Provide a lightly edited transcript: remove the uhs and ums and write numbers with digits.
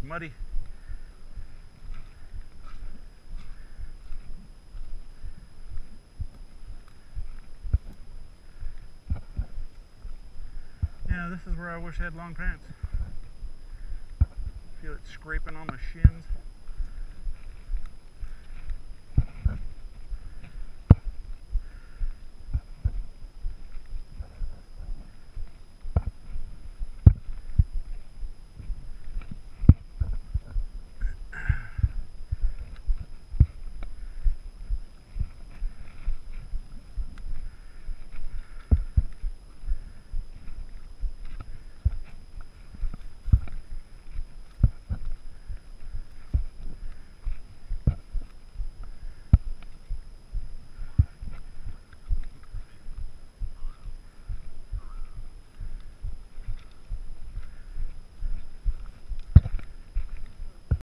muddy. Yeah, this is where I wish I had long pants. Feel it scraping on my shins.